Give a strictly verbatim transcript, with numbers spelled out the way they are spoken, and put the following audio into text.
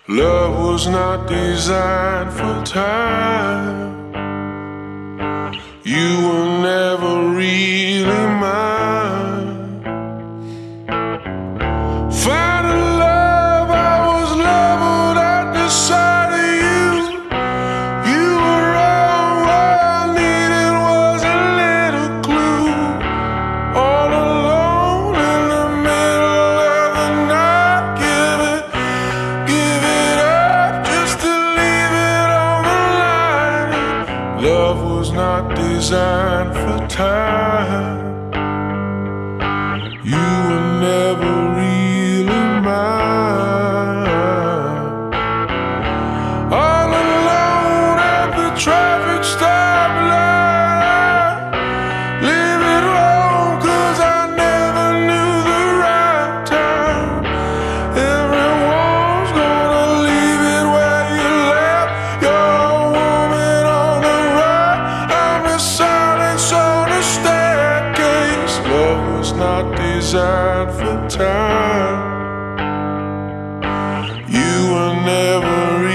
Love was not designed for time. You were never really mine. Finding love, I was leveled at the sight of you. You were all I needed was a little clue. All alone in the middle of the night, give it, give it up just to leave it on the line. Love was not designed for time. You were never really mine. All alone at the traffic stoplight, leave it alone 'cause I never knew the right time. Everyone's gonna leave it where you left your woman on the right. I'm the silence on the staircase. Love was not designed for time. You were never